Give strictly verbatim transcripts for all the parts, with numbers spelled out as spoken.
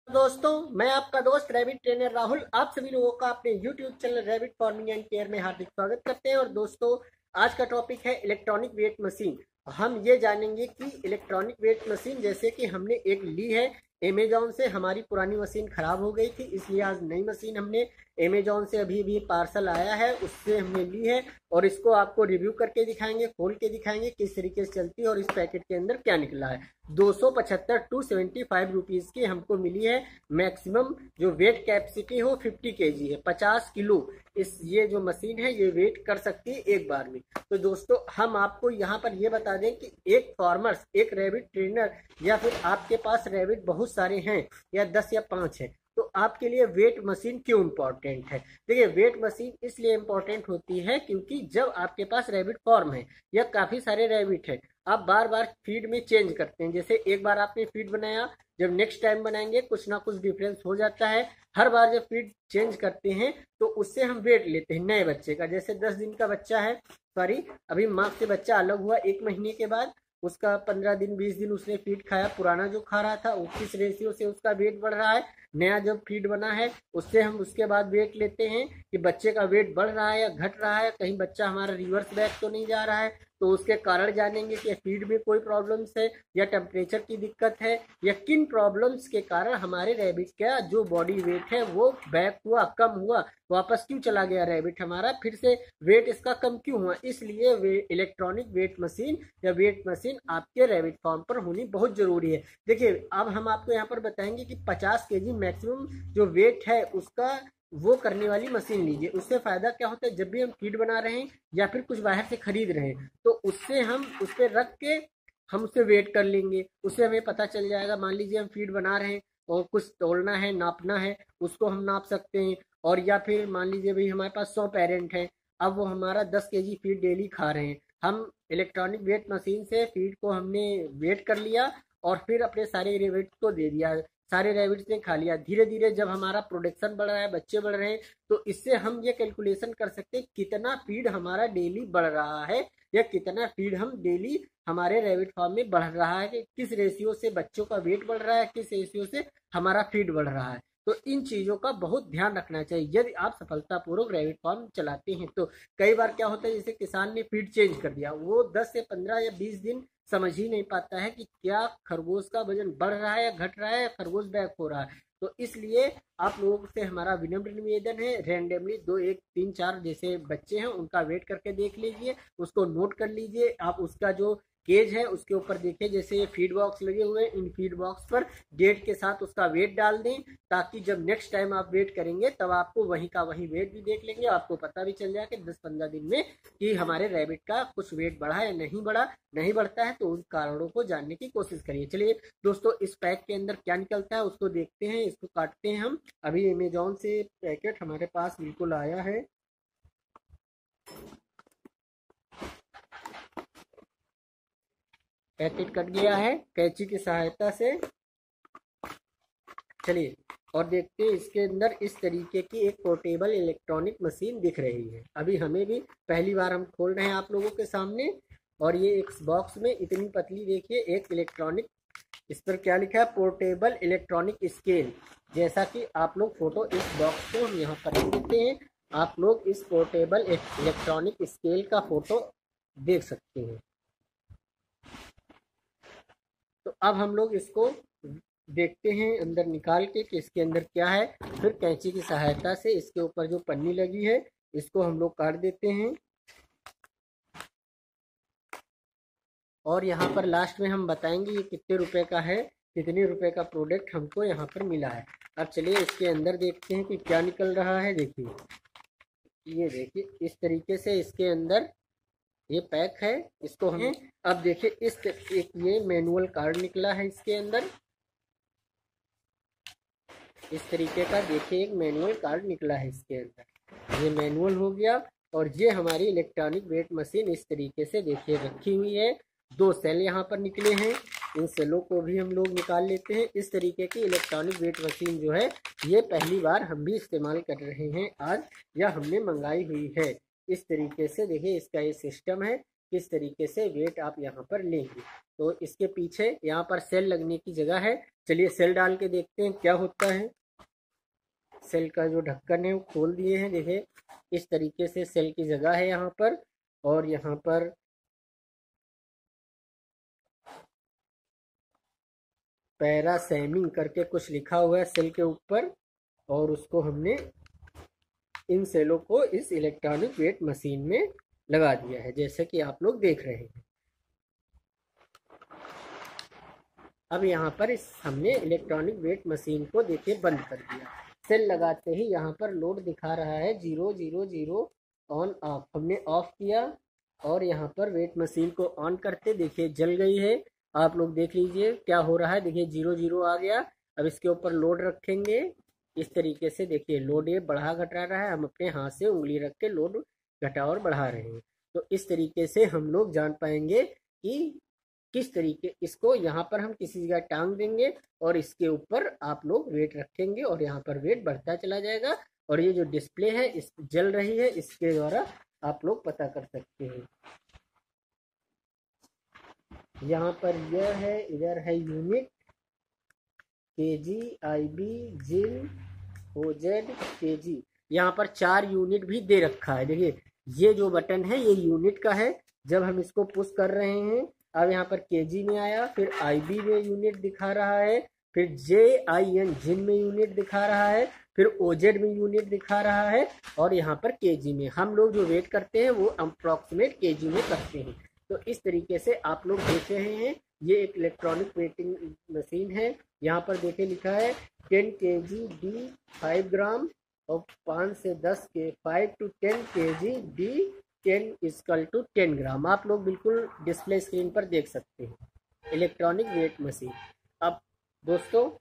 दोस्तों, मैं आपका दोस्त रैबिट ट्रेनर राहुल आप सभी लोगों का अपने YouTube channel rabbit farming and care में हार्दिक स्वागत करते हैं। और दोस्तों, आज का टॉपिक है इलेक्ट्रॉनिक वेट मशीन। हम ये जानेंगे कि इलेक्ट्रॉनिक वेट मशीन जैसे कि हमने एक ली है अमेजॉन से, हमारी पुरानी मशीन खराब हो गई थी, इसलिए आज नई मशीन हमने अमेजॉन से अभी अभी पार्सल आया है उससे हमने ली है। और इसको आपको रिव्यू करके दिखाएंगे, खोल के दिखाएंगे किस तरीके से चलती है और इस पैकेट के अंदर क्या निकला है। दो सौ पचहत्तर टू सेवेंटी फाइव रुपीज़ की हमको मिली है। मैक्सिमम जो वेट कैपेसिटी हो फिफ्टी के जी है, पचास किलो इस ये जो मशीन है ये वेट कर सकती है एक बार में। तो दोस्तों, हम आपको यहाँ पर ये बता दें कि एक फार्मर्स, एक रैबिट ट्रेनर या फिर आपके पास रैबिट बहुत सारे हैं या दस या पाँच है, तो आपके लिए वेट मशीन क्यों इम्पोर्टेंट है। देखिए, वेट मशीन इसलिए इम्पोर्टेंट होती है क्योंकि जब आपके पास रैबिट फॉर्म है या काफ़ी सारे रैबिट है, आप बार बार फीड में चेंज करते हैं। जैसे एक बार आपने फीड बनाया, जब नेक्स्ट टाइम बनाएंगे कुछ ना कुछ डिफरेंस हो जाता है। हर बार जब फीड चेंज करते हैं तो उससे हम वेट लेते हैं नए बच्चे का। जैसे दस दिन का बच्चा है, सॉरी अभी माँ से बच्चा अलग हुआ एक महीने के बाद, उसका पंद्रह दिन बीस दिन उसने फीड खाया, पुराना जो खा रहा था किस रेशियो से उसका वेट बढ़ रहा है, नया जब फीड बना है उससे हम उसके बाद वेट लेते हैं कि बच्चे का वेट बढ़ रहा है या घट रहा है, कहीं बच्चा हमारा रिवर्स बैक तो नहीं जा रहा है। तो उसके कारण जानेंगे कि फीड में कोई प्रॉब्लम्स है या टेम्परेचर की दिक्कत है या किन प्रॉब्लम्स के कारण हमारे रैबिट का जो बॉडी वेट है वो बैक हुआ, कम हुआ, वापस क्यों चला गया रैबिट हमारा, फिर से वेट इसका कम क्यों हुआ। इसलिए वे इलेक्ट्रॉनिक वेट मशीन या वेट मशीन आपके रैबिट फार्म पर होनी बहुत जरूरी है। देखिए, अब हम आपको यहाँ पर बताएंगे कि पचास के जी मैक्सिमम जो वेट है उसका वो करने वाली मशीन लीजिए। उससे फायदा क्या होता है, जब भी हम फीड बना रहे हैं या फिर कुछ बाहर से खरीद रहे हैं तो उससे हम उस पर रख के हम उससे वेट कर लेंगे, उससे हमें पता चल जाएगा। मान लीजिए हम फीड बना रहे हैं और कुछ तोलना है, नापना है, उसको हम नाप सकते हैं। और या फिर मान लीजिए भाई हमारे पास सौ पेरेंट हैं, अब वो हमारा दस के जी फीड डेली खा रहे हैं, हम इलेक्ट्रॉनिक वेट मशीन से फीड को हमने वेट कर लिया और फिर अपने सारे रैबिट को दे दिया, सारे रैबिट्स ने खा लिया। धीरे धीरे जब हमारा प्रोडक्शन बढ़ रहा है, बच्चे बढ़ रहे हैं, तो इससे हम ये कैलकुलेशन कर सकते हैं कितना फीड हमारा डेली बढ़ रहा है या कितना फीड हम डेली हमारे रैबिट फार्म में बढ़ रहा है, कि किस रेशियो से बच्चों का वेट बढ़ रहा है, किस रेशियो से हमारा फीड बढ़ रहा है। तो इन चीज़ों का बहुत ध्यान रखना चाहिए यदि आप सफलतापूर्वक रैबिट फार्म चलाते हैं। तो कई बार क्या होता है, जैसे किसान ने फीड चेंज कर दिया, वो दस से पंद्रह या बीस दिन समझ ही नहीं पाता है कि क्या खरगोश का वजन बढ़ रहा है या घट रहा है या खरगोश बैक हो रहा है। तो इसलिए आप लोगों से हमारा विनम्र निवेदन है, रैंडमली दो एक तीन चार जैसे बच्चे हैं उनका वेट करके देख लीजिए, उसको नोट कर लीजिए। आप उसका जो केज है उसके ऊपर देखिए, जैसे ये फीड बॉक्स लगे हुए हैं, इन फीड बॉक्स पर डेट के साथ उसका वेट डाल दें, ताकि जब नेक्स्ट टाइम आप वेट करेंगे तब आपको वहीं का वहीं वेट भी देख लेंगे, आपको पता भी चल जाएगा कि दस पंद्रह दिन में कि हमारे रैबिट का कुछ वेट बढ़ा या नहीं बढ़ा। नहीं बढ़ता है तो उन कारणों को जानने की कोशिश करिए। चलिए दोस्तों, इस पैक के अंदर क्या निकलता है उसको देखते हैं, इसको काटते हैं हम। अभी अमेजॉन से पैकेट हमारे पास बिल्कुल आया है। पैकेट कट गया है कैंची की सहायता से। चलिए और देखते हैं, इसके अंदर इस तरीके की एक पोर्टेबल इलेक्ट्रॉनिक मशीन दिख रही है। अभी हमें भी पहली बार हम खोल रहे हैं आप लोगों के सामने। और ये एक बॉक्स में इतनी पतली देखिए एक इलेक्ट्रॉनिक, इस पर क्या लिखा है, पोर्टेबल इलेक्ट्रॉनिक स्केल। जैसा कि आप लोग फोटो इस बॉक्स को हम यहाँ पर देते हैं, आप लोग इस पोर्टेबल इलेक्ट्रॉनिक स्केल का फोटो देख सकते हैं। तो अब हम लोग इसको देखते हैं अंदर निकाल के कि इसके अंदर क्या है। फिर कैंची की सहायता से इसके ऊपर जो पन्नी लगी है इसको हम लोग काट देते हैं। और यहाँ पर लास्ट में हम बताएंगे ये कितने रुपए का है, कितने रुपए का प्रोडक्ट हमको यहाँ पर मिला है। अब चलिए इसके अंदर देखते हैं कि क्या निकल रहा है। देखिए, ये देखिए इस तरीके से इसके अंदर ये पैक है, इसको हमें अब देखिए इस एक ये मैनुअल कार्ड निकला है इसके अंदर, इस तरीके का देखिए एक मैनुअल कार्ड निकला है इसके अंदर। ये मैनुअल हो गया और ये हमारी इलेक्ट्रॉनिक वेट मशीन इस तरीके से देखिए रखी हुई है। दो सेल यहाँ पर निकले हैं, इन सेलों को भी हम लोग निकाल लेते हैं। इस तरीके की इलेक्ट्रॉनिक वेट मशीन जो है ये पहली बार हम भी इस्तेमाल कर रहे हैं आज, या हमने मंगाई हुई है। इस तरीके से देखिए इसका ये सिस्टम है, किस तरीके से वेट आप यहाँ पर लेंगे। तो इसके पीछे यहाँ पर सेल लगने की जगह है, चलिए सेल डाल के देखते हैं क्या होता है। सेल का जो ढक्कन है वो खोल दिए हैं। देखिए इस तरीके से सेल की जगह है यहाँ पर, और यहाँ पर पैरासेमिंग करके कुछ लिखा हुआ है सेल के ऊपर, और उसको हमने इन सेलों को इस इलेक्ट्रॉनिक वेट मशीन में लगा दिया है, जैसे कि आप लोग देख रहे हैं। अब यहाँ पर इस हमने इलेक्ट्रॉनिक वेट मशीन को देखिए बंद कर दिया। सेल लगाते ही यहाँ पर लोड दिखा रहा है zero zero zero on off. हमने ऑफ किया और यहाँ पर वेट मशीन को ऑन करते देखिए जल गई है। आप लोग देख लीजिए क्या हो रहा है। देखिए जीरो जीरो आ गया। अब इसके ऊपर लोड रखेंगे इस तरीके से। देखिए लोड ये बढ़ा घटा रहा है। हम अपने हाथ से उंगली रख के लोड घटा और बढ़ा रहे हैं। तो इस तरीके से हम लोग जान पाएंगे कि किस तरीके इसको यहाँ पर हम किसी जगह टांग देंगे और इसके ऊपर आप लोग वेट रखेंगे और यहाँ पर वेट बढ़ता चला जाएगा। और ये जो डिस्प्ले है इस जल रही है, इसके द्वारा आप लोग पता कर सकते हैं। यहाँ पर यह है, इधर है यूनिट, केजी, आईबी, जिन, ओजेड, केजी। यहाँ पर चार यूनिट भी दे रखा है। देखिए ये जो बटन है ये यूनिट का है। जब हम इसको पुश कर रहे हैं, अब यहाँ पर केजी में आया, फिर आईबी में यूनिट दिखा रहा है, फिर जे आई एन जिन में यूनिट दिखा रहा है, फिर ओजेड में यूनिट दिखा रहा है, और यहाँ पर केजी में। हम लोग जो वेट करते हैं वो अप्रॉक्सीमेट केजी में करते हैं। तो इस तरीके से आप लोग देख रहे हैं ये एक इलेक्ट्रॉनिक वेटिंग मशीन है। यहाँ पर देखे लिखा है ten K G D five gram और पाँच से दस के five to ten K G D ten is equal to ten gram. आप लोग बिल्कुल डिस्प्ले स्क्रीन पर देख सकते हैं इलेक्ट्रॉनिक वेट मशीन। अब दोस्तों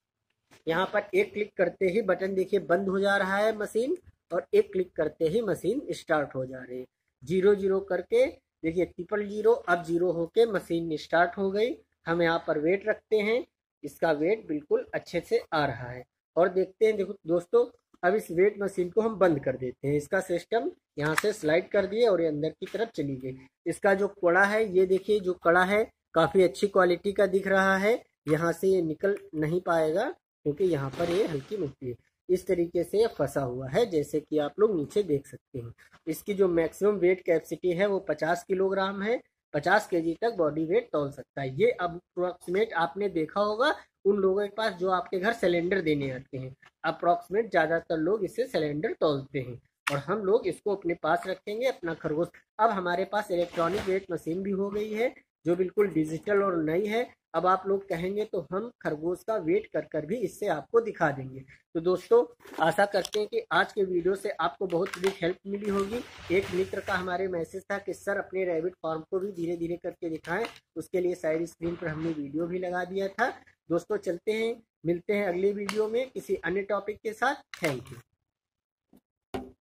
यहाँ पर एक क्लिक करते ही बटन देखिए बंद हो जा रहा है मशीन, और एक क्लिक करते ही मशीन स्टार्ट हो जा रही है। जीरो जीरो करके देखिए ट्रिपल जीरो, अब जीरो होके मशीन स्टार्ट हो गई। हम यहाँ पर वेट रखते हैं, इसका वेट बिल्कुल अच्छे से आ रहा है। और देखते हैं देखो दोस्तों, अब इस वेट मशीन को हम बंद कर देते हैं। इसका सिस्टम यहाँ से स्लाइड कर दिए और ये अंदर की तरफ चली गई। इसका जो कड़ा है ये देखिए, जो कड़ा है काफ़ी अच्छी क्वालिटी का दिख रहा है। यहाँ से ये निकल नहीं पाएगा क्योंकि यहाँ पर ये हल्की मिट्टी है। इस तरीके से ये फंसा हुआ है, जैसे कि आप लोग नीचे देख सकते हैं। इसकी जो मैक्सिमम वेट कैपेसिटी है वो पचास किलोग्राम है। पचास केजी तक बॉडी वेट तौल सकता है। ये अप्रोक्सीमेट आपने देखा होगा उन लोगों के पास जो आपके घर सिलेंडर देने आते हैं। अप्रोक्सीमेट ज़्यादातर लोग इससे सिलेंडर तौलते हैं, और हम लोग इसको अपने पास रखेंगे अपना खरगोश। अब हमारे पास इलेक्ट्रॉनिक वेट मशीन भी हो गई है जो बिल्कुल डिजिटल और नई है। अब आप लोग कहेंगे तो हम खरगोश का वेट कर कर भी इससे आपको दिखा देंगे। तो दोस्तों आशा करते हैं कि आज के वीडियो से आपको बहुत बड़ी हेल्प मिली होगी। एक मित्र का हमारे मैसेज था कि सर अपने रैबिट फार्म को भी धीरे धीरे करके दिखाएं, उसके लिए साइड स्क्रीन पर हमने वीडियो भी लगा दिया था। दोस्तों चलते हैं, मिलते हैं अगले वीडियो में किसी अन्य टॉपिक के साथ। Thank you.